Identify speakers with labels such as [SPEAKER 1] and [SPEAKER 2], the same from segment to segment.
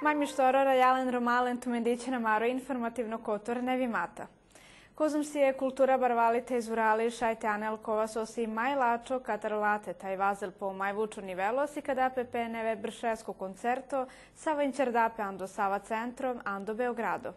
[SPEAKER 1] Majmistorora jelen romalen tumendicina maro informativno kotor nevimata. Kuzumsije kultura barvalite izurali šajte anelkova sosi majlačo katarlate taj vazel po majvuču nivelos i kada pepe neve bršesko koncerto sa vančerdape ando Sava centrom ando Beogrado.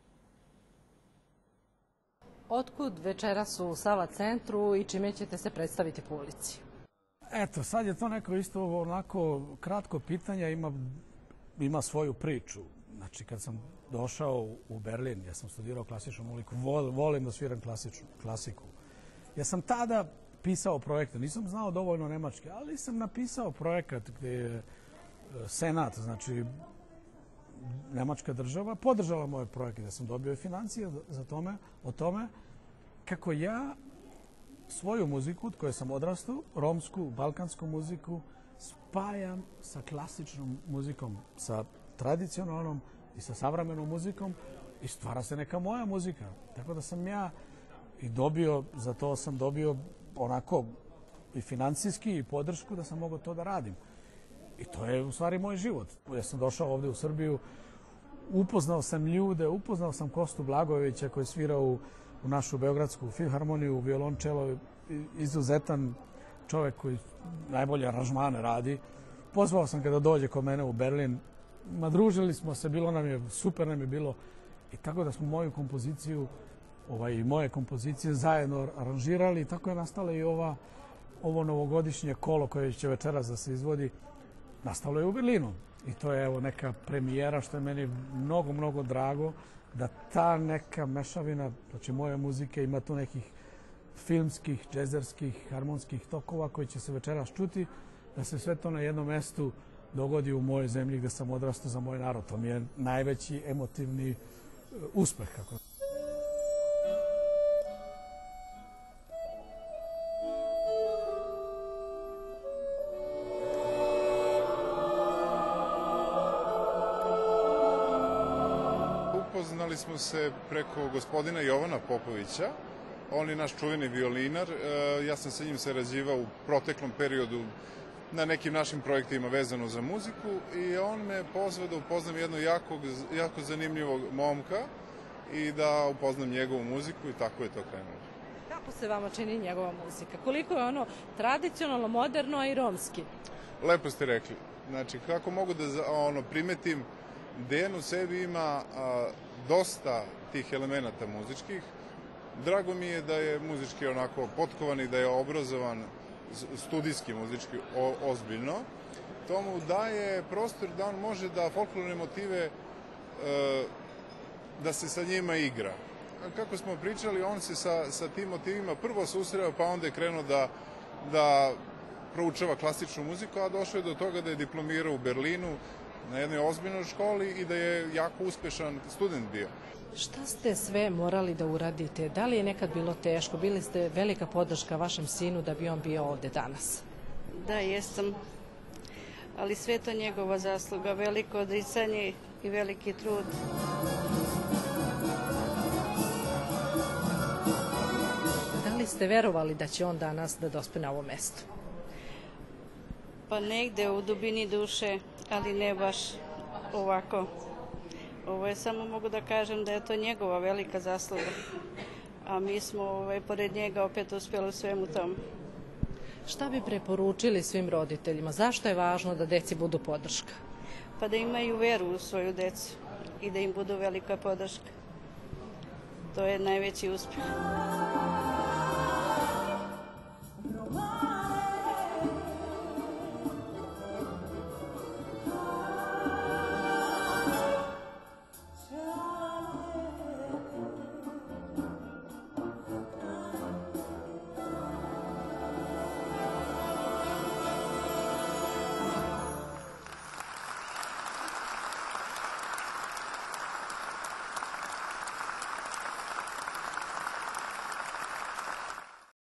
[SPEAKER 2] Otkud večeras u Sava centru i čime ćete se predstaviti po ulici?
[SPEAKER 3] Eto, sad je to neko isto onako kratko pitanje, ima svoju priču. Znači, kad sam došao u Berlin, ja sam studirao klasičnu muziku, volim da sviram klasiku. Ja sam tada pisao projekte, nisam znao dovoljno nemački, ali sam napisao projekat gdje je Senat, znači nemačka država, podržala moje projekte. Ja sam dobio i financije o tome kako ja svoju muziku, od koje sam odrastao, romsku, balkansku muziku, spajam sa klasičnom muzikom, sa tradicionalnom i sa savremenom muzikom i stvara se neka moja muzika. Tako da sam ja i dobio, za to sam dobio onako i financijski i podršku da sam mogao to da radim. I to je u stvari moj život. Ja sam došao ovdje u Srbiju, upoznao sam ljude, upoznao sam Kostu Blagojevića koji svira u našu Beogradsku filharmoniju, violončelo, izuzetan čovjek koji najbolje aranžmane radi. Pozvao sam ga da dođe kod mene u Berlin. Družili smo se, bilo nam je, super nam je bilo. I tako da smo moju kompoziciju i moje kompozicije zajedno aranžirali. I tako je nastala i ovo novogodišnje kolo koje će večeras da se izvodi. Nastalo je u Berlinu. I to je evo neka premijera što je meni mnogo, mnogo drago da ta neka mešavina, znači moje muzike, ima tu nekih filmskih, džezerskih, harmonskih tokova koji će se večeras čuti, da se sve to na jednom mestu dogodi u mojoj zemlji gdje sam odrastao za moj narod. To mi je najveći emotivni uspeh.
[SPEAKER 4] Upoznali smo se preko gospodina Jovana Popovića. On je naš čuveni violinar. Ja sam sa njim sarađivao u proteklom periodu na nekim našim projektima vezano za muziku i on me pozvao da upoznam jednog jako zanimljivog momka i da upoznam njegovu muziku i tako je to krenulo.
[SPEAKER 2] Kako se vama čini njegova muzika? Koliko je ono tradicionalno, moderno, a i romski?
[SPEAKER 4] Lepo ste rekli. Znači, kako mogu da primetim, Dejan u sebi ima dosta tih elemenata muzičkih. Drago mi je da je muzički onako potkovan i da je obrazovan studijski muzički ozbiljno. To mu daje prostor da on može da folklorne motive, da se sa njima igra. Kako smo pričali, on se sa tim motivima prvo susreo, pa onda je krenuo da proučava klasičnu muziku, a došao je do toga da je diplomirao u Berlinu na jednoj ozbiljnoj školi i da je jako uspešan student bio.
[SPEAKER 2] Šta ste sve morali da uradite? Da li je nekad bilo teško? Bili ste velika podrška vašem sinu da bi on bio ovde danas?
[SPEAKER 5] Da, jesam. Ali sve to njegova zasluga, veliko odricanje i veliki trud.
[SPEAKER 2] Da li ste verovali da će on danas da dospe na ovo mesto?
[SPEAKER 5] Pa negde u dubini duše, ali ne baš ovako. Ovo je samo mogu da kažem da je to njegova velika zasluga, a mi smo pored njega opet uspjeli u svemu tomu.
[SPEAKER 2] Šta bi preporučili svim roditeljima? Zašto je važno da deci budu podrška?
[SPEAKER 5] Pa da imaju veru u svoju decu i da im budu velika podrška. To je najveći uspjeh.